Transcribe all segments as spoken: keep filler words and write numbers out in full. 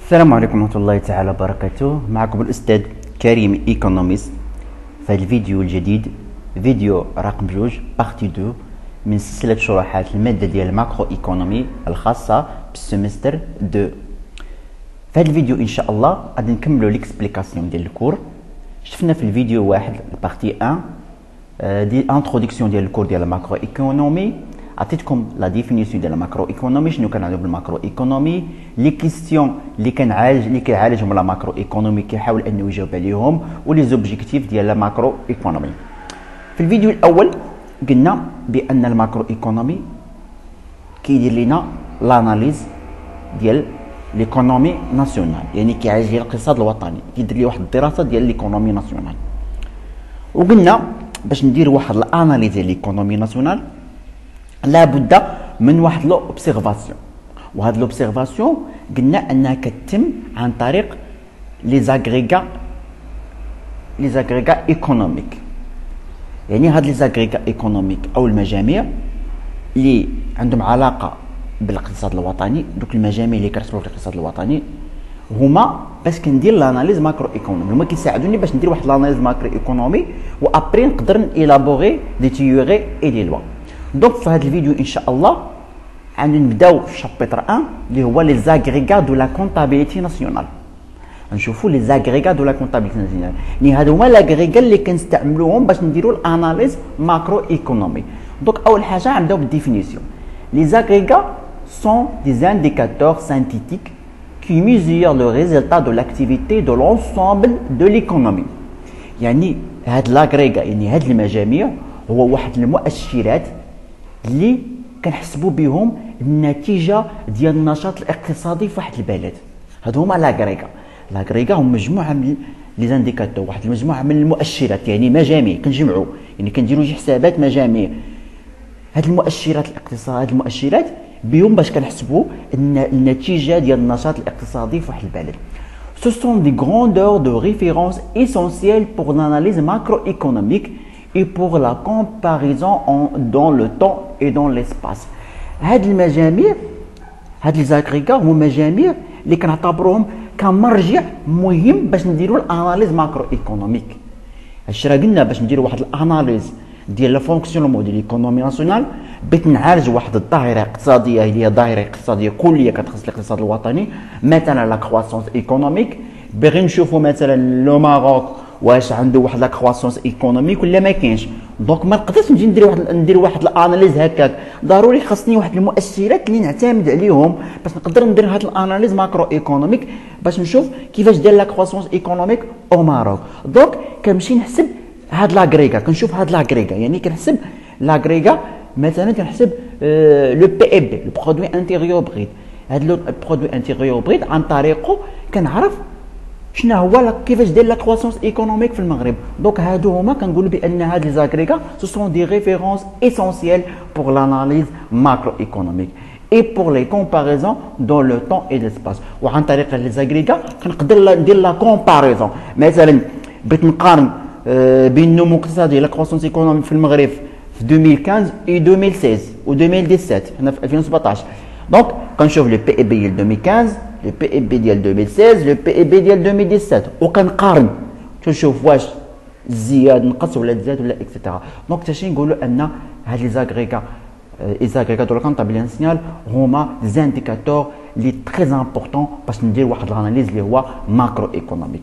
السلام عليكم ورحمة الله تعالى وبركاته. معكم الأستاذ كريم إيكونوميست في هذا الفيديو الجديد، فيديو رقم جوج بارتي دو من سلسلة شروحات المادة ديال الماكرو إيكونومي الخاصة بالسمستر دو. في هذا الفيديو إن شاء الله غادي نكملو ليكسبليكاسيون ديال الكور. شفنا في الفيديو واحد البارتي واحد دي انتروداكسيون ديال الكور ديال الماكرو إيكونومي، عطيتكم لا ديفينيسيون ديال الماكرو ايكونومي، شنو كنعنيو بالماكرو ايكونومي، لي كيستيون اللي كنعالج اللي كيعالجهم لا ماكرو ايكونومي كيحاول انه يجاوب عليهم، ولي زوبجيكتيف ديال لا ماكرو ايكونومي. في الفيديو الاول قلنا بان الماكرو ايكونومي كيدير لنا لاناليز ديال ليكونومي ناسيونال، يعني كيعالج الاقتصاد الوطني، كيدير لي واحد الدراسه ديال ليكونومي ناسيونال. وقلنا باش ندير واحد الاناليز ديال ليكونومي ناسيونال لابد من واحد لوبسيرفاسيون، وهاد لوبسيرفاسيون قلنا انها كتم عن طريق لي زاغريغا لي زاغريغا ايكونوميك. يعني هاد لي زاغريغا ايكونوميك او المجاميع اللي عندهم علاقه بالاقتصاد الوطني، دوك المجاميع اللي كيرسموا في الاقتصاد الوطني هما باش كندير لاناليز ماكرو ايكونومي، هما كيساعدوني باش ندير واحد لاناليز ماكرو ايكونومي وابري نقدر الابوغي دي تيوري اي دي لوا. دونك في هذا الفيديو ان شاء الله غادي نبداو في شابتر واحد اللي هو لي زاغريغا دو لا كونطابيليتي ناسيونال. نشوفوا لي زاغريغا دو لا كونطابيليتي ناسيونال، يعني هادو هما لاغريغا اللي كنستعملوهم باش نديروا الاناليز ماكرو ايكونومي. دونك اول حاجه غنبداو بالديفينيسيون. لي زاغريغا سون دي انديكاتور ساينتيفيك qui mesurent le résultat de l'activité de l'ensemble de l'économie. يعني هاد لاغريغا يعني هاد المجاميع هو واحد المؤشرات اللي كنحسبوا بهم النتيجه ديال النشاط الاقتصادي في واحد البلد. هادو هما لاغريغا. لاغريغا هم مجموعه من لي زانديكاتور، واحد المجموعه من المؤشرات، يعني مجاميع كنجمعوا، يعني كنديروا شي حسابات مجاميع. هاد المؤشرات الاقتصاد هاد المؤشرات بهم باش كنحسبوا النتيجه ديال النشاط الاقتصادي في واحد البلد. Ce sont des grandeurs de référence essentielles pour l'analyse macroéconomique et pour la comparaison en, dans le temps et dans l'espace. هاد المجاميع هاد لي زاغريغا هما مجاميع اللي كنعتبروهم كمرجع مهم باش نديروا الاناليز ماكرو ايكونوميك. هادشي راه قلنا باش نديروا واحد الاناليز ديال لا فونكسيونمون ديال ليكونومي ناسيونال، بغيت نعالج واحد الظاهره اقتصاديه اللي هي ظاهره اقتصاديه كليه كتخص الاقتصاد الوطني، مثلا لا كرواسونس ايكونوميك. باغي نشوفوا مثلا لو ماروك واش عنده واحد لا كرواسونس ايكونوميك ولا ما كاينش. دونك ما نقدرش نجي ندير واحد ندير واحد الاناليز هكاك، ضروري خاصني واحد المؤشرات اللي نعتمد عليهم باش نقدر ندير هاد الاناليز ماكرو ايكونوميك باش نشوف كيفاش داير لا كرواسونس ايكونوميك او ماروك. دونك كنمشي نحسب هاد لاغريغا، كنشوف هاد لاغريغا، يعني كنحسب لاغريغا مثلا كنحسب آه لو بي اي بي، لو برودوي انتيريور بريد. هاد لو برودوي انتيريور بريد عن طريقه كنعرف شنو هو كيفاش داير لا كرواسونس ايكونوميك في المغرب. دونك هادو هما كنقولوا بان هاد لي زاغريغا سو سون دي ريفيرونس اسونسييل بور لاناليز ماكرو ايكونوميك et pour les comparaisons dans le temps et l'espace. وعن طريق لي زاغريغا كنقدر ندير لا كومباريزون. مثلا بغيت نقارن بين النمو الاقتصادي لا كرواسونس ايكونوميك في المغرب في ألفين وخمسطاش و ألفين وستة عشر و ألفين وسبعطاش، حنا في ألفين وسبعطاش. دونك كنشوف لو بي اي بي ديال ألفين وخمسطاش، لو بي اي بي ديال ألفين وستة عشر، لو بي اي بي ديال ألفين وسبعطاش، وكنقارن تنشوف واش زياد نقص ولا زاد ولا اكسيتيرا. دونك حتى شي نقولوا ان هاد لي زاغريغا لي زاغريغا دو لا كونطابيليتي ناسيونال هما دي انديكاتور لي تري امبورطون باش ندير واحد الاناليز اللي هو ماكرو ايكونوميك.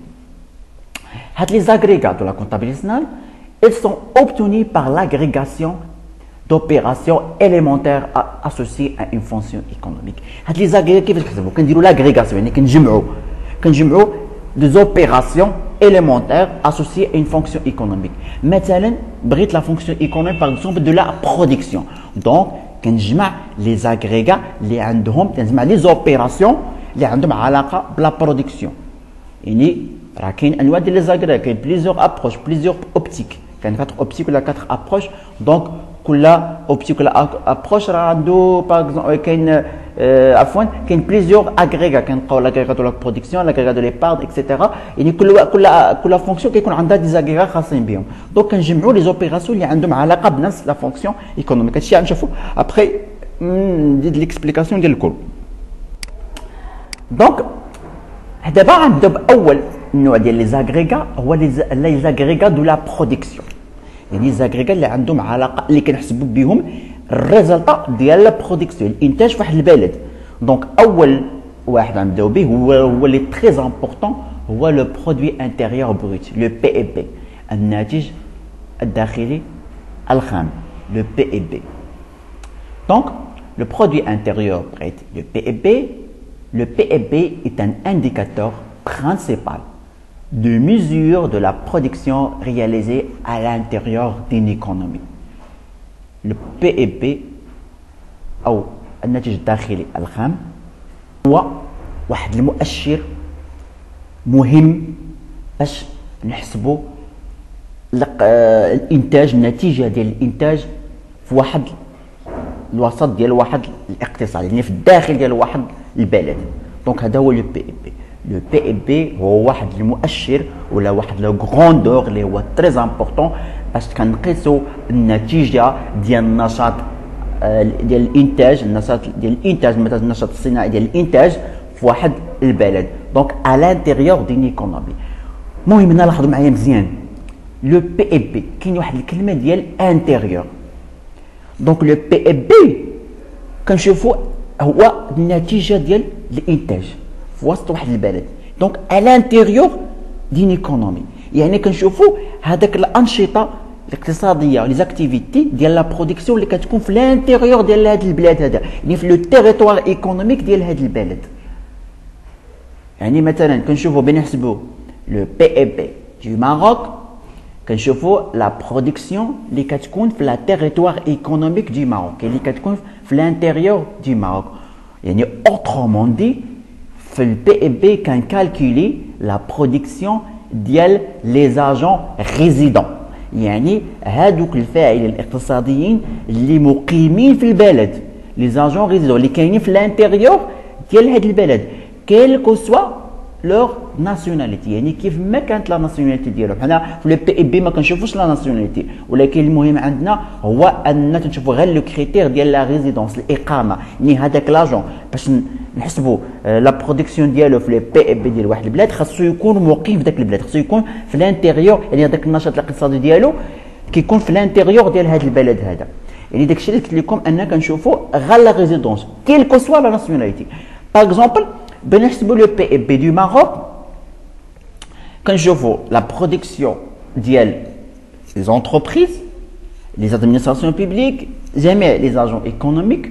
هاد لي زاغريغا دو لا كونطابيليتي ناسيونال ils sont obtenus par l'agrégation d'opérations élémentaires associées à une fonction économique. هاد لي زاغريغا كيفاش كنحسبوا؟ كنديروا لاغريغاسيون، يعني كنجمعوا كنجمعوا des opérations élémentaires associées à une fonction économique. مثلا بغيت لا فونكسيون ايكونوميك باغ اكزومبل دو لا برودكسيون، دونك كنجمع لي زاغريغا اللي عندهم كنجمع لي زوبيراسيون اللي عندهم علاقه بلا برودكسيون. يعني راه كاين انواع ديال لي زاغريغا، كاين بليزيور ابروش بليزيور اوبتيك، كاين كاتر اوبتيك ولا كاتر ابروش. دونك كل اوبتيك ولا ابروش راه عنده باغ اكزومبل كاين آه عفوا كاين بليزيور اغريغا، كنلقاو لاغريغا دو لا برودكسيون، لاغريغا دو ليبارد اكسيتيرا. يعني كل كل كل فونكسيون كيكون عندها دي زاغريغا خاصين بهم. دونك كنجمعوا لي زوبيراسيون اللي عندهم علاقه بنفس لا فونكسيون ايكونوميك. هادشي غنشوفوا ابخي ندير ليكسبليكاسيون ديال الكل. دونك دابا غنبداو باول نوع ديال لي زاغريغا، هو لي زاغريغا دو لا برودكسيون، يعني زاغريغا اللي عندهم علاقه اللي كنحسبوا بهم الريزلطا ديال لا برودكسيون، الانتاج في واحد البلد. دونك اول واحد غنبداو به هو هو اللي تري امبورطون، هو لو برودوي انتيريور بروت، لو بي اي بي، الناتج الداخلي الخام، لو بي اي بي. دونك le produit intérieur brut, le P I B, le P I B est un indicateur principal de mesure de la production réalisée à l'intérieur d'une économie. Le P I B أو الناتج الداخلي الخام هو واحد المؤشر مهم باش نحسبوا الانتاج، النتيجه ديال الانتاج في واحد الوسط ديال واحد الاقتصاد، يعني في الداخل ديال واحد البلد. دونك هذا هو لو بي اي بي. لو بي اي بي هو واحد المؤشر ولا واحد لو غروندور اللي هو تري امبورطون باش كنقيسوا النتيجه ديال النشاط ديال الانتاج، النشاط ديال الانتاج مثلا النشاط الصناعي ديال الانتاج في واحد البلد. دونك على لانتيريور دين ايكونومي. المهم هنا لاحظوا معايا مزيان، لو بي اي بي كاين واحد الكلمه ديال انتيريور. دونك لو بي اي بي كنشوفوا هو النتيجه ديال الانتاج في وسط واحد البلد. دونك على لانتيريور دين ايكونومي، يعني كنشوفوا هذاك الانشطه الاقتصاديه لي زاكتيفيتي ديال لا برودكسيون اللي كتكون في لانتيريور ديال هذا البلاد هذا، يعني في لو تيريتوار ايكونوميك ديال هذا البلد. يعني مثلا كنشوفوا بنحسبوا لو بي اي بي دو ماروك، كنشوفوا لا برودكسيون اللي كتكون في لا تيريتوار ايكونوميك دي ماروك، اللي كتكون في لانتيريور دي ماروك. يعني اوترومون دي في البي اي بي كنكالكولي لا برودكسيون ديال لي زاجون ريزيدون، يعني هادوك الفاعلين الاقتصاديين اللي مقيمين في البلد، لي زاجون ريزيدون اللي كاينين في لانتيريور ديال هاد البلد، كيل كو سوا لور ناسيوناليتي، يعني كيف ما كانت لا ناسيوناليتي ديالهم. حنا في لو بي اي بي ما كنشوفوش لا ناسيوناليتي، ولكن المهم عندنا هو ان تنشوفوا غير لو كريتير ديال لا ريزيدونس، الاقامه، يعني هذاك لاجون باش نحسبوا لا برودكسيون ديالو في لو بي اي بي ديال واحد البلاد خاصو يكون مقيم في ذاك البلاد، خاصو يكون في الانتيريور، يعني هذاك النشاط الاقتصادي ديالو كيكون في الانتيريور ديال هذا البلد هذا. يعني داكشي اللي قلت لكم ان كنشوفوا غير لا ريزيدونس كيل كو سوا لا ناسيوناليتي. باغ اكزومبل بنحسبوا لو بي اي بي دو ماروك، كنشوفوا لا برودكسيون ديال لي زونتربريز، لي زادمينستراسيون بوبليك، جميع لي زاجون ايكونوميك.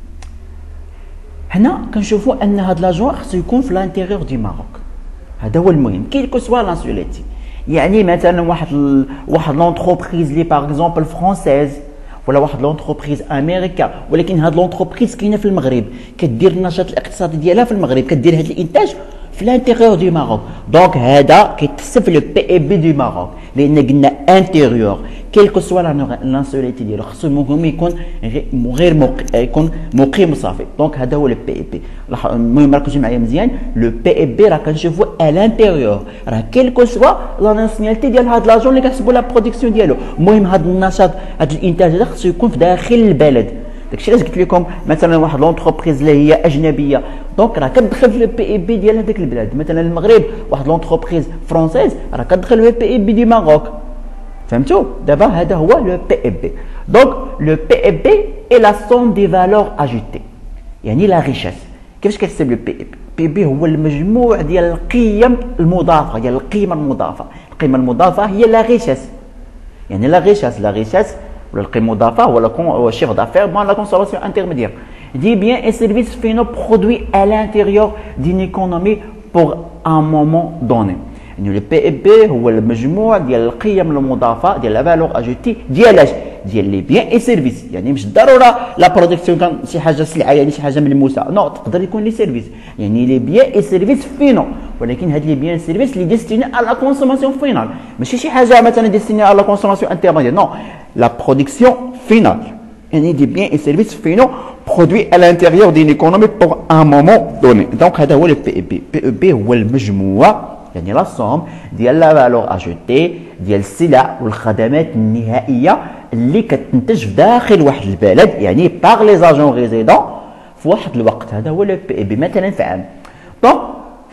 هنا كنشوفوا ان هاد لاجون خصو يكون في لانتيريور دي ماروك، هذا هو المهم كيل كو سوا ناسيوناليتي. يعني مثلا واحد ال... واحد لونتربريز لي باغ اكزومبل فرونسيز، ولا واحد لونتربريز امريكا، ولكن هاد لونتربريز كاينه في المغرب، كدير النشاط الاقتصادي ديالها في المغرب، كدير هاد الانتاج في لانتيريور دي ماروك. دونك هذا كيتحسب لو بي اي بي دو ماروك، لان قلنا انتيريور كيل كو سوا لا ناسيوناليتي ديالو خصو المهم يكون غير مقيم، يكون مقيم صافي. دونك هذا هو لو بي اي بي. المهم ركزوا معايا مزيان، لو بي اي بي راه كنشوفوا ا لانتيريور، راه كيل كو سوا لا ناسيوناليتي ديال هاد لاجون اللي كنحسبوا لا برودكسيون ديالو. المهم هاد النشاط هاد الانتاج هذا خصو يكون في داخل البلد. داكشي علاش قلت لكم مثلا واحد لونتربريز اللي هي اجنبيه، دونك راه كتدخل في لو بي اي بي ديال هذاك البلاد. مثلا المغرب واحد لونتربريز فرونسيز راه كتدخل في لو بي اي بي دي ماروك. فهمتوا؟ دابا هذا هو لو بي اي بي. دونك لو بي اي بي اي لا سوم دي فالور اجيتي، يعني لا ريشيس. كيفاش كتحسب لو بي اي بي؟ بي بي هو المجموع ديال القيم المضافه، ديال القيمه المضافه. القيمه المضافه هي لا ريشيس، يعني لا ريشيس لا ريشيس ولا القيمه المضافه هو الشيفر دافير بون لا كونسوماسيون انترميديير دي بيان اي سيرفيس فينو برودوي ا لانتيريور دين ايكونومي بور ان مومون دوني. يعني لو بي اي بي هو المجموع ديال القيم المضافه ديال لا فالور اجوتي ديال اش؟ ديال لي بيان اي سيرفيس. يعني مش ضروره لا برودكسيون كان شي حاجه سلعه، يعني شي حاجه ملموسه، نو تقدر يكون لي سيرفيس، يعني لي بيان اي سيرفيس فينو، ولكن هاد لي بيان سيرفيس لي ديستيني ا لا كونسوماسيون فينال، ماشي شي حاجه مثلا ديستيني ا لا كونسوماسيون انترميديير، نو لا برودكسيون فينال، يعني دي بيان اي سيرفيس فينو برودوي ا لانتيريور دين ايكونومي بور ان مومون دوني. دونك هذا هو لو بي اي بي. بي اي بي هو المجموع، يعني لا سوم ديال لا فالور اجوتي ديال السلع والخدمات النهائيه اللي كتنتج في داخل واحد البلد، يعني باغ لي زاجون ريزيدون في واحد الوقت. هذا هو لو بي اي بي مثلا في عام. دونك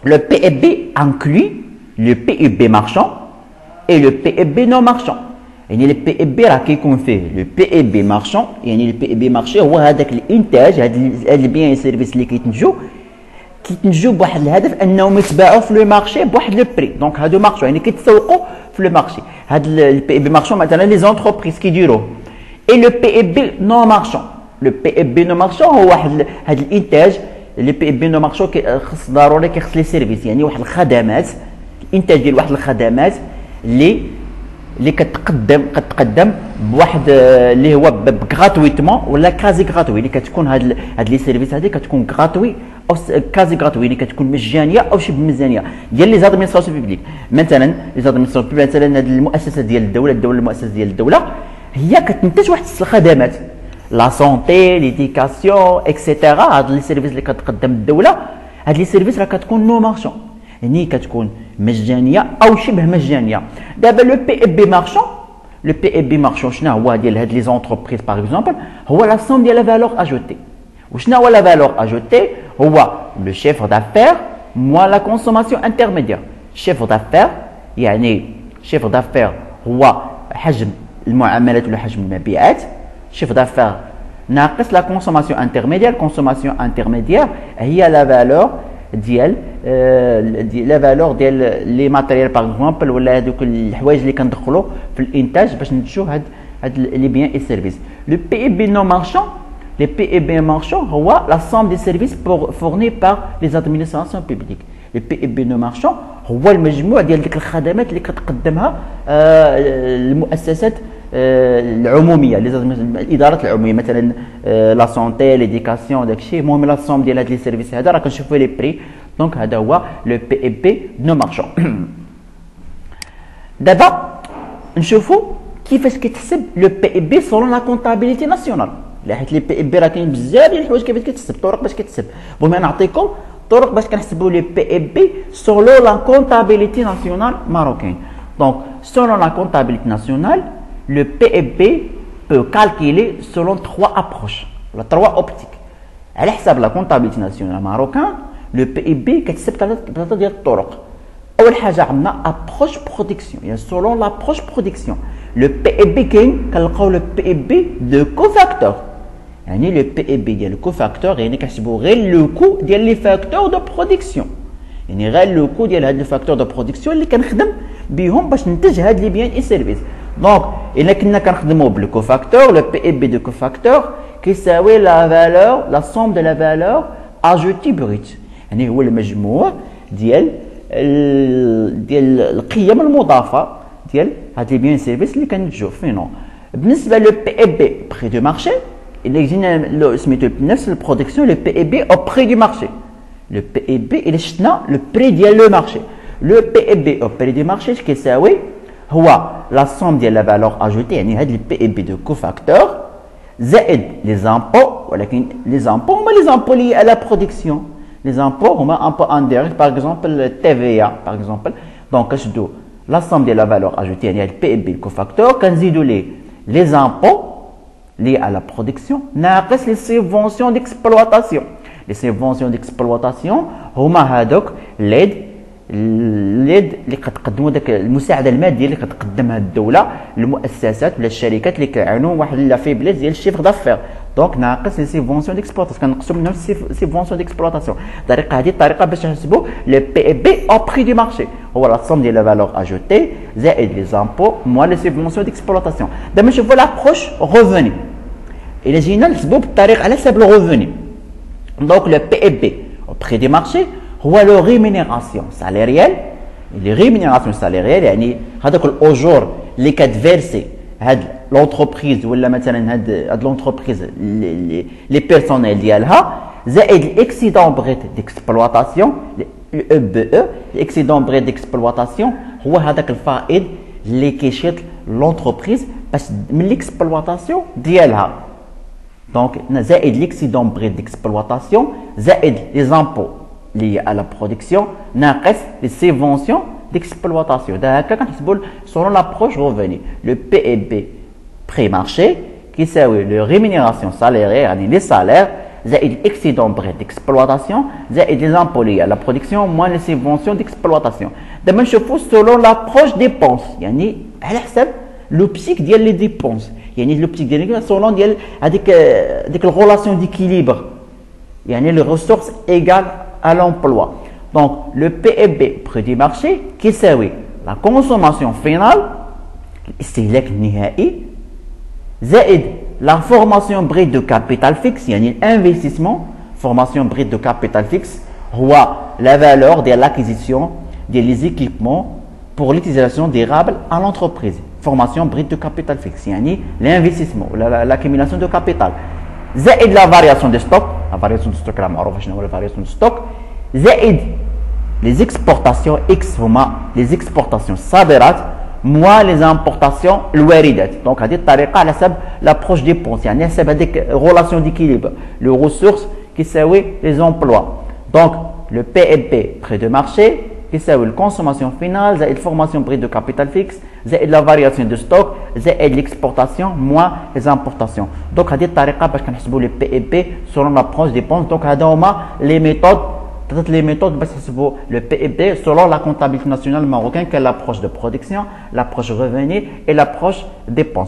le P I B inclut le P I B marchand et le P I B non marchand. يعني ال P I B راه كيكون فيه le P I B marchand، يعني ال P I B marché هو هذاك الانتاج، هاد البيان سيرفيس اللي كيتنتجوا كيتنتجوا بواحد الهدف انهم يتباعوا في لو مارشي بواحد لو بري. دونك هادو مارشو يعني كيتسوقوا في لو مارشي. هاد ال P I B marchand مثلا لي زونتربريز كيديروه. اي لو P I B non marchand، لو P I B non marchand هو واحد هاد الانتاج. لي P I B non marchand خص ضروري كيخص لي سيرفيس، يعني واحد الخدمات، الانتاج ديال واحد الخدمات اللي اللي كتقدم كتقدم بواحد اللي هو بغراتويتمون ولا كازي غراتوي، اللي كتكون هاد هاد لي سيرفيس هادي كتكون غراتوي او كازي غراتوي، اللي كتكون مجانيه او شبه مجانيه ديال لي زادمينستراسيون بوبليك. مثلا لي زادمينستراسيون بوبليك، مثلا هاد المؤسسات ديال الدوله، الدوله المؤسسات ديال الدوله هي كتنتج واحد الخدمات، لا سونتي، ليديكاسيون اكسيتيرا. هاد لي سيرفيس اللي كتقدم الدوله، هاد لي سيرفيس راه كتكون نو مارشون، يعني كتكون مجانيه او شبه مجانيه. دابا لو بي اي بي مارشون، لو بي اي بي مارشون شنو هو ديال هاد لي زونتربريز باغ اكزومبل؟ هو لا سوم ديال لا فالور اجوتي. وشنو هو لا فالور اجوتي؟ هو لو شيفر دافير موا لا كونسوماسيون انترميديير. شيفر دافير يعني شيفر دافير هو حجم المعاملات ولا حجم المبيعات. شيفر دافير ناقص لا كونسوماسيون انترميديير. كونسوماسيون انترميديير هي لا فالور ديال ديال لا فالور ديال لي ماتيريال باغ اكزومبل، ولا هذوك الحوايج اللي كندخلوا في الانتاج باش ننتجوا هاد هاد لي بيان اي سيرفيس. لو بي اي بي نون مارشون، لي بي اي بي مارشون هو لا سوم دي سيرفيس فورني باغ لي زادمينستراسيون بوبليك. لو بي اي بي نون مارشون هو المجموع ديال ديك الخدمات اللي كتقدمها المؤسسات العموميه، الادارات العموميه، مثلا لا سونتي، ليديكاسيون، داكشي. المهم لا سوم ديال هاد لي سيرفيس هذا راه كنشوفوا لي بري. دونك هذا هو لو بي اي بي نو مارشون. دابا نشوفوا كيفاش كيتحسب لو بي اي بي سولون لا كونطابيليتي ناسيونال، حيت لي بي اي بي راه كاين بزاف ديال الحوايج كيفاش كيتحسب، طرق باش كيتحسب. المهم نعطيكم طرق باش كنحسبوا لي بي اي بي سولون لا كونطابيليتي ناسيونال ماروكين. دونك سولون لا كونطابيليتي ناسيونال le P I B peut calculer selon trois approches, la trois optiques. على حساب لا كونطابيليتي ناسيونال ماروكان لو بي اي بي كتحسب بثلاثه ديال الطرق. اول حاجه عندنا ابروش برودكسيون، يعني سولون لابروش برودكسيون. لو بي اي بي كاين كنلقاو لو بي اي بي دو كوفاكتور، يعني لو بي اي بي ديال الكوفاكتور يعني كنحسبوا غير لو كو ديال لي فاكتور دو برودكسيون، يعني غير لو كو ديال هاد لي فاكتور دو برودكسيون اللي كنخدم بهم باش ننتج هاد لي بيان اي سيرفيس. دونك الا كنا كنخدموا بالكوفاكتور، لو بي اي بي دو كوفاكتور كيساوي لا فالور لا سوم دو لا فالور اجوتي بروت، يعني هو المجموع ديال ديال القيم المضافه ديال هاد لي بيان سيرفيس اللي كنتجوا فينو. بالنسبه لو بي اي بي بري دو مارشي اللي جينا سميتو بنفس البرودكسيون، لو بي اي بي او بري دو مارشي. لو بي اي بي الا شفنا لو بري ديال لو مارشي، لو بي اي بي او بري دو مارشي كيساوي هو لا سوم ديال لا فالور اجوتي، يعني هاد البي اي بي دو كوفاكتور زائد لي زامبو، ولكن لي زامبو هما لي زامبو لي على برودكسيون. لي زامبو هما امبو انديريكت باغ اكزومبل تي في اي باغ اكزومبل. دونك كنشدو لا سوم ديال لا فالور اجوتي يعني هاد البي اي بي الكوفاكتور كنزيدو ليه لي زامبو لي على برودكسيون ناقص لي سيفونسيون ديكسبلواتاسيون. لي سيفونسيون ديكسبلواتاسيون هما هادوك ليد ليد اللي كتقدموا داك المساعده الماديه اللي كتقدمها الدوله للمؤسسات ولا الشركات اللي كيعانوا واحد لا فيبليس ديال الشيفر دافير. دونك ناقص لي سيفونسيون ديكسبلوطاسيون كنقصوا منهم سيفونسيون ديكسبلوطاسيون. الطريقه هذه الطريقه باش نحسبوا لو بي اي بي او بري دو مارشي، هو لا سوم ديال لا فالور اجوتي زائد لي زامبو موا لي سيفونسيون ديكسبلوطاسيون. دابا نشوفوا لابروش غوفوني. الا جينا نحسبوا بالطريقه على حساب الغوفوني، دونك لو بي اي بي او بري دو مارشي هو لو ريمينيراسيون سالاريال. لي ريمينيراسيون سالاريال يعني هذاك الاجور اللي كتفيرسي هاد لونتربريز ولا مثلا هاد هاد لونتربريز لي بيرسونيل ديالها زائد الاكسيدون بريت ديكسبلواتاسيون الاو بي او. الاكسيدون بريت ديكسبلواتاسيون هو هذاك الفائض اللي كيشيط لونتربريز باش من ليكسبلواتاسيون ديالها. دونك زائد ليكسيدون بريت ديكسبلواتاسيون زائد لي زامبو lié à la production ناقص les subventions d'exploitation. ده هكا كنحسبوا selon l'approche revenu. Le P I B prix marché كيساوي le rémunération salariale يعني les salaires زائد الاكسيدون بغي ديكسبلواتاسيون زائد لي زامبو لي لا برودكسيون موان لي سيبونسيون ديكسبلواتاسيون. دابا نشوفو سولون لابروش ديبونس يعني على حساب لو بسيك ديال لي ديبونس يعني لو بسيك ديال سولون ديال هذيك ديك الغولاسيون ديكيليبر يعني لي ريسورس ايغال à l'emploi. Donc le P I B prix du marché كيساوي la consommation finale الاستهلاك النهائي زائد la formation brute de capital fixe يعني l'investissement formation brute de capital fixe هو la valeur de l'acquisition des équipements pour l'utilisation durable à l'entreprise. Formation brute de capital fixe يعني l'investissement l'accumulation de capital زائد la variation de stock. La variation de stock راه معروفه شنو هو la variation de stock زائد les exportations X هما les exportations صادرات moins les importations الواردات. دونك هذه الطريقه على حسب لابروش ديبونس يعني حسب هذيك غولاسيون ديكيليبر لو ريسورس كيساوي لي زومبلوا. دونك لو بي ال بي بري دو مارشي كيساوي الكونسوماسيون فينال زائد الفورماسيون بري دو كابيتال فيكس زائد لا فارياسيون دو ستوك زائد ليكسبورتاسيون موان لي زامبورتاسيون. دونك هذه الطريقه باش كنحسبوا لي بي ال بي سولون لابروش ديبونس. دونك هذا هما لي ميثود ثلاث لي ميثود باش تحسبوا لو بي ال بي سولون لا كونتابيلتي ناسيونال ماروكان كاين لابروش دو برودكسيون لابروش ريفوني اي لابروش ديبونس.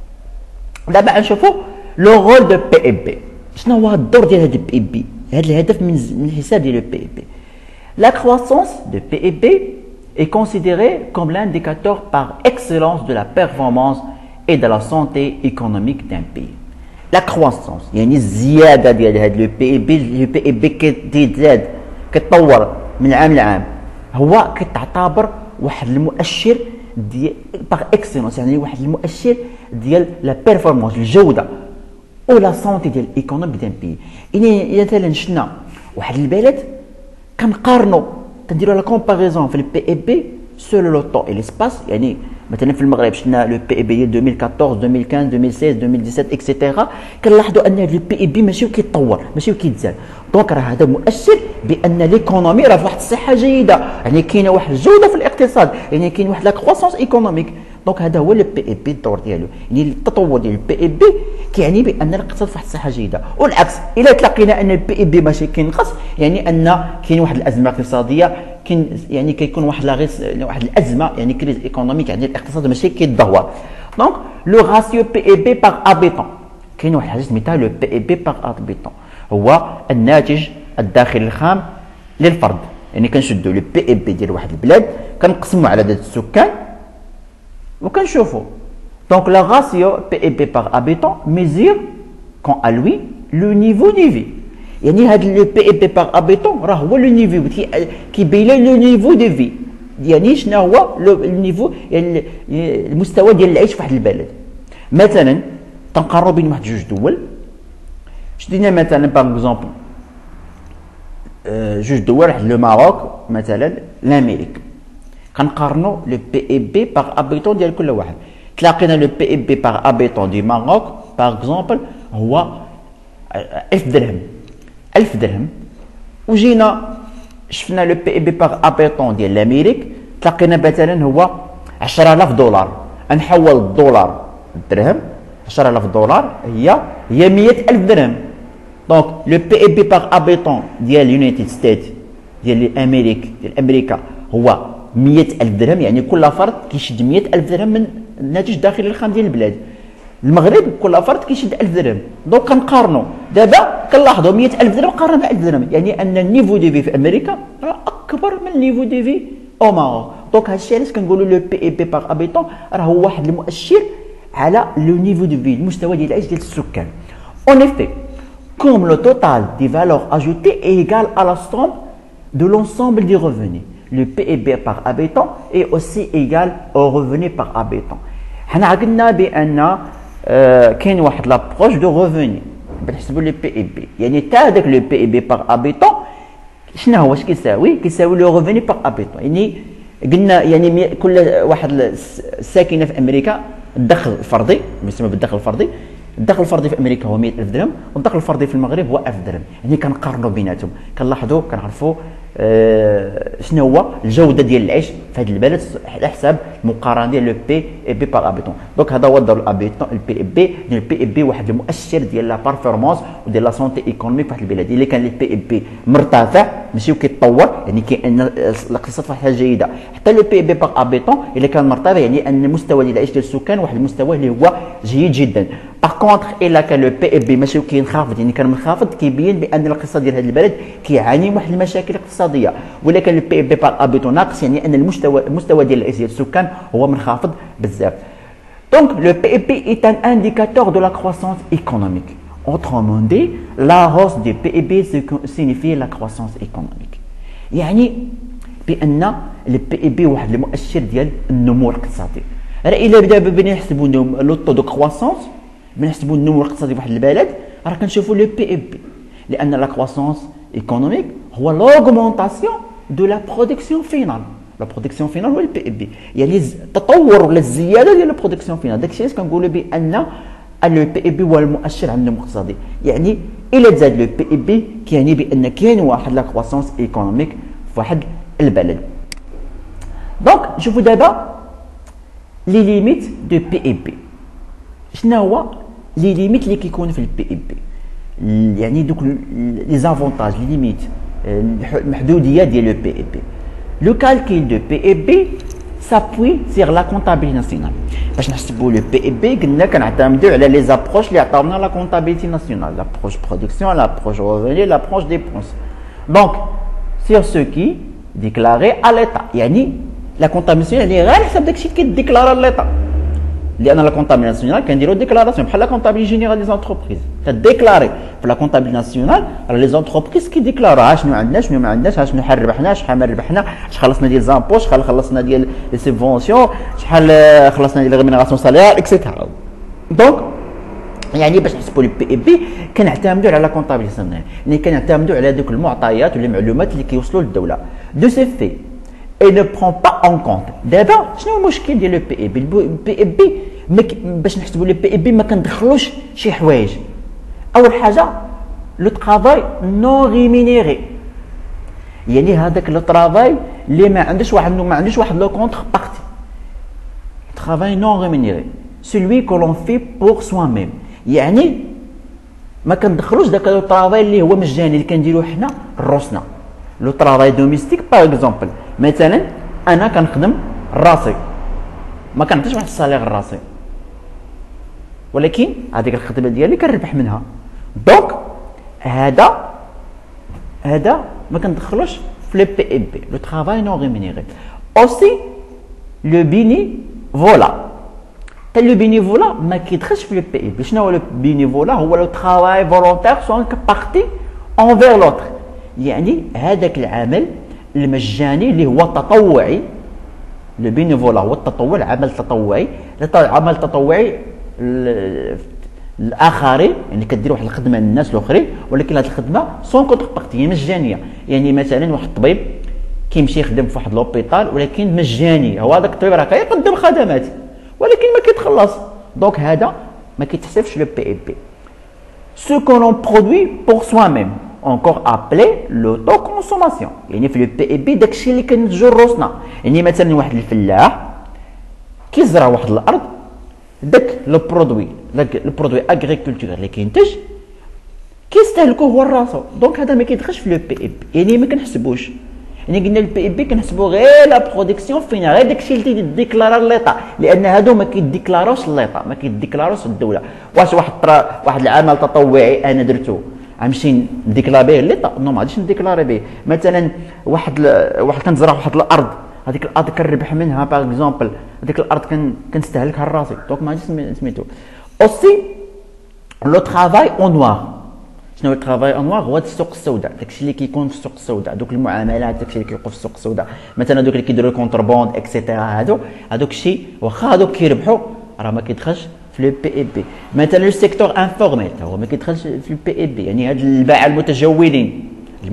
دابا نشوفوا لو رول دو بي ال بي شنو هو الدور ديال هذا البي ال بي هذا الهدف من من الحساب ديال لو بي ال بي. La croissance de P I B est considérée comme l'indicateur par excellence de la performance et de la santé économique d'un pays. La croissance يعني الزيادة ديال هذا لو بي ال بي لو بي ال بي كيتزاد كيتطور من عام لعام هو كتعتبر واحد المؤشر ديال باغ اكسيلونس يعني واحد المؤشر ديال لا بيرفورمانس الجودة او لا سونتي ديال الايكونومي ديال بي. يعني مثلا شفنا واحد البلد كنقارنوا كنديروا لا كومباريزون في البي اي بي سول لو طو اي ليسباس يعني مثلا في المغرب شفنا لو بي اي بي ديال ألفين وأربعطاش ألفين وخمسطاش ألفين وستة عشر ألفين وسبعطاش اكسيتيرا كنلاحظوا ان هذا البي اي بي ماشي كيتطور ماشي كيتزاد. دونك راه هذا مؤشر بان ليكونومي راه في واحد الصحه جيده يعني كاينه واحد الجوده في الاقتصاد يعني كاين واحد لا كروسونس ايكونوميك. دونك هذا هو البي اي بي الدور ديالو يعني التطور ديال البي اي بي كيعني بان الاقتصاد في واحد الصحه جيده. والعكس الا تلاقينا ان البي اي بي ماشي كينقص يعني ان كاين واحد الازمه اقتصاديه كاين يعني كيكون واحد لاغيس واحد الازمه يعني كريز ايكونوميك يعني الاقتصاد ماشي كيتدهور. دونك لو راسيو بي اي بي باغ ابيتون كاين واحد الحاجه سميتها لو بي اي بي باغ ابيتون هو الناتج الداخلي الخام للفرد. يعني كنشدوا لو بي اي بي ديال واحد البلاد كنقسموا على عدد السكان وكنشوفوا. دونك لا راسيو بي اي بي باغ ابيتون ميزير كون ا لوي لو نيفو دي في يعني هذا لو بي اي بي باغ ابيتون راه هو لو نيفو كيبين لو نيفو دي في يعني شنو هو النيفو يعني المستوى ديال العيش في واحد البلد. مثلا تنقارنوا بين واحد جوج دول شدينا مثلا باغ اكزومبل جوج دول واحد لو ماروك مثلا لامريك كنقارنوا لو بي اي بي باغ ابيتون ديال كل واحد. تلاقينا لو بي اي بي باغ ابيتون دي ماروك باغ اكزومبل هو ألف درهم ألف درهم وجينا شفنا لو بي اي بي باغ ابيتون ديال الامريك تلاقينا مثلا هو عشرة آلاف دولار. نحول الدولار الدرهم عشرة آلاف دولار هي هي مية ألف درهم. دونك لو بي اي بي باغ ابيتون ديال اليونايتد ستيت ديال الامريك ديال امريكا هو مية ألف درهم يعني كل فرد كيشد مية ألف درهم من الناتج الداخلي الخام ديال البلاد. المغرب كل فرد كيشد ألف درهم. دونك كنقارنوا دابا كنلاحظوا مية ألف درهم مقارنه ب ألف درهم يعني ان النيفو دي في في امريكا راه اكبر من النيفو دي في او ماروك. دونك هادشي علاش كنقولوا لو بي اي بي باغ ابيتون راه هو واحد المؤشر على لو نيفو دي في المستوى ديال العيش ديال السكان. اون افي كوم لو توتال دي فالور اجوتي ايغال ا لا سوم دو لونسومبل دي ريفوني le P I B par habitant est aussi égal au revenu par habitant. حنا قلنا بان آه كاين واحد لابروش دو ريفوني بنحسبوا لو بي اي بي يعني تا هذاك لو بي اي بي باغ هابيتون شنو هو اش كيساوي كيساوي لو ريفوني باغ هابيتون. يعني قلنا يعني كل واحد ساكنه في امريكا الدخل الفردي يسمى بالدخل الفردي الدخل الفردي في امريكا هو مية ألف درهم والدخل الفردي في المغرب هو ألف درهم. يعني كنقارنوا بيناتهم كنلاحظوا كنعرفوا آه شنو هو الجوده ديال العيش في هذا البلد على حساب المقارنه ديال لو بي اي بي بار ابيتون. دونك هذا هو الدور الابيتون البي اي بي. البي اي بي واحد المؤشر ديال لا بيرفورمانس وديال لا سونتي ايكونوميك في واحد البلاد. الا كان البي اي بي مرتفع ماشي كيتطور يعني كاين الاقتصاد في حاله جيده. حتى لو بي اي بي بار ابيتون الا كان مرتفع يعني ان المستوى ديال العيش ديال السكان واحد المستوى اللي هو جيد جدا. باغ كونطخ الا كان لو بي اي بي ماشي كينخفض يعني كان منخفض كيبين بان الاقتصاد ديال هذا البلد كيعاني من واحد المشاكل اقتصاديه. ولا كان البي اي بي بار ابيتون ناقص يعني ان المستوى المستوى ديال العيش ديال السكان هو منخفض بزاف. Donc le P I B est un indicateur de la croissance économique. Autrement dit, la hausse du P I B signifie la croissance économique. يعني بان ال P I B واحد المؤشر ديال النمو الاقتصادي. راه الا بدا بنا نحسبوا لو طو دو كرواسونس بنحسبوا النمو الاقتصادي في واحد البلد راه كنشوفوا لو P I B لان لا كرواسونس ايكونوميك هو لوغمونطاسيون دو لا برودكسيون فينال. لا برودكسيون فينال هو البي اي بي يعني التطور ولا الزياده ديال لا برودكسيون فينال. داكشي علاش كنقولوا بان لو بي اي بي هو المؤشر على النمو الاقتصادي. يعني الا تزاد لو بي اي بي كيعني بان كاين واحد لا كرواسونس ايكونوميك في واحد البلد. دونك نشوفوا دابا لي ليميت دو بي اي بي. شنو هو لي ليميت اللي كيكون في البي اي بي؟ يعني دوك لي زافونتاج لي ليميت المحدوديه ديال لو بي اي بي. Le calcul de P I B s'appuie sur la comptabilité nationale. باش نحسبوا لو بي اي بي قلنا كنعتمدوا على لي زابروش اللي عطاونا لا comptabilité nationale, l'approche production, l'approche revenu, l'approche dépenses. Donc sur ce qui déclaré à l'état. يعني la comptabilité nationale اللي غير حسب داكشي اللي كيديكلارا لl'état. لان لا كونطابيلتي ناسيونال كنديروا ديكلاراسيون بحال لا كونطابيلتي جينيرال دي زونتربريز كديكلاري في لا كونطابيلتي ناسيونال راه لي زونتربريز كيديكلاروا ها شنو عندنا شنو ما عندناش ها شنو حال ربحنا شحال ما ربحنا شحال خلصنا ديال زامبو شحال خلصنا ديال لي سيبفونسيون شحال خلصنا ديال ريمينيراسيون سالير اكسيتيرا. دونك يعني باش نحسبوا لي بي اي بي كنعتمدوا على لا كونطابيلتي ناسيونال يعني كنعتمدوا على دوك المعطيات ولا المعلومات اللي كيوصلوا للدوله. دو سي في et ne prend pas en compte. دابا شنو المشكل ديال لو بي اي بي؟ البي اي بي باش نحسبوا لو بي اي بي ما كندخلوش شي حوايج. اول حاجه لو طرافاي نون ريمينيري يعني هذاك لو طرافاي اللي ما عندوش واحد ما عندوش واحد لو كونتر بارتي. طرافاي نون ريمينيري celui que l'on fait pour soi-même يعني ما كندخلوش داك لو طرافاي اللي هو مجاني اللي كنديروه حنا لروسنا. لو طرافاي دوميستيك باغ اكزومبل مثلا انا كنخدم راسي ما كنعطيش واحد الصالير راسي ولكن هذيك الخدمه ديالي كنربح منها. دونك هذا هذا ما كندخلوش في لو بي اي بي لو طرافاي نون ريمينيري. اوسي لو بيني فولا حتى لو بينيفولا ما كيدخلش في لو بي اي بي. شنو هو لو بينيفولا؟ هو لو طرافاي فولونتير سون بارتي انفير لوتر يعني هذاك العمل المجاني اللي هو تطوعي. لو بينيفولا هو التطوع العمل التطوعي عمل تطوعي الاخرين يعني كدير واحد الخدمه للناس الاخرين ولكن هذه الخدمه سون كونتر بارتي مجانيه. يعني مثلا واحد الطبيب كيمشي يخدم في واحد لوبيطال ولكن مجاني هو هذاك الطبيب راه كيقدم خدمات ولكن ما كيتخلص. دونك هذا ما كيتحسبش لو بي اي بي. سو كون برودوي بور سوا ميم encore appelé l'autoconsommation يعني في لو بي اي بي داكشي اللي كنتجو روسنا. يعني مثلا واحد الفلاح كيزرع واحد الارض داك لو برودوي داك البرودوي اغريكولتور اللي كينتج كيستهلكوه هو راسو. دونك هذا ما كيدخلش في لو بي اي بي يعني ما كنحسبوش. يعني قلنا البي اي بي كنحسبوا غير لا برودكسيون فينا غير داكشي اللي تيديكلارا ليطا لان هادو ما كيديكلاروش ليطا ما كيديكلاروش الدوله. واش واحد واحد العمل تطوعي انا درتو غنمشي نديكلاري به ليطا؟ نو ما غاديش نديكلاري به. مثلا واحد واحد كنزرع واحد الارض هذيك الارض كنربح منها باغ اكزومبل هذيك الارض كنستهلكها لراسي دونك ما غاديش سميتو. اوسي لو طرافاي اون نوار. شنو هو الطرافاي اون نوار؟ هو السوق السوداء داكشي اللي كيكون في السوق السوداء دوك المعاملات داكشي اللي كيوقف في السوق السوداء مثلا دوك اللي كيديروا الكونتربوند اكسيتيرا هادو هادوك الشيء واخا هادوك كيربحوا راه ما كيدخلش في لو بي اي بي. مثلا السيكتور انفورميل هو ما كيدخلش في البي اي بي يعني هاد الباعه المتجولين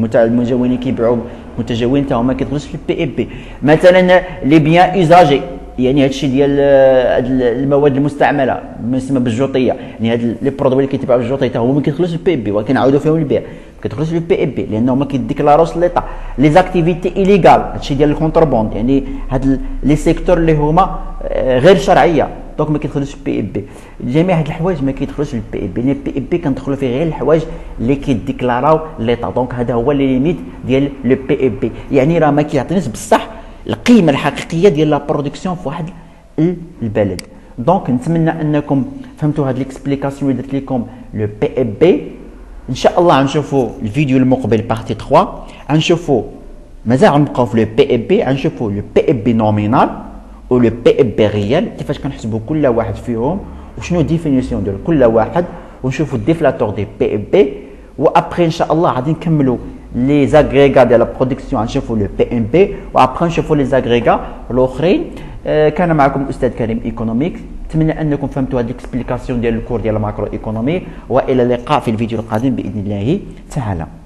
المتجولين كيبيعوا متجولين حتى هما ما كيدخلوش في البي اي بي. مثلا لي بيان ايزاجي يعني هادشي ديال هاد المواد المستعمله ما يسمى بالجوطيه، يعني هاد لي برودوي اللي كيتباعوا بالجوطيه حتى هما ما كيدخلوش البي بي، ولكن عاودوا فيهم البيع ما كيدخلوش البي بي لانه ما كيديكلاروش ليطا. لي زاكتيفيتي ايليغال هادشي ديال الكونتربوند، يعني هاد لي سيكتور اللي هما غير شرعيه دونك ما كيدخلوش البي بي. جميع هاد الحوايج ما كيدخلوش البي بي، لان البي بي كندخلوا فيه غير الحوايج اللي كيديكلاراو ليطا. دونك هذا هو لي ليميت ديال لو بي بي، يعني راه ما كيعطينيش بصح القيمه الحقيقيه ديال لا برودكسيون في واحد البلد. دونك نتمنى انكم فهمتوا هاد ليكسبليكاسيون اللي درت لكم لو بي بي. ان شاء الله غنشوفوا الفيديو المقبل بارتي ثلاثة، غنشوفوا مازال غنبقاو في لو بي بي، غنشوفوا لو بي بي نومينال و لو بي بي ريال، كيفاش كنحسبوا كل واحد فيهم وشنو ديفينيسيون ديال كل واحد، ونشوفوا الديفلاتور دي بي بي. وابخي ان شاء الله غادي نكملوا لي زاغريغا ديال لا برودكسيون، غنشوفوا لو بي ام بي وابخي نشوفوا لي زاغريغا الاخرين. آه كان معكم الاستاذ كريم ايكونوميكس، نتمنى انكم فهمتوا هاد ليكسبليكاسيون ديال الكور ديال الماكرو ايكونومي، والى اللقاء في الفيديو القادم باذن الله تعالى.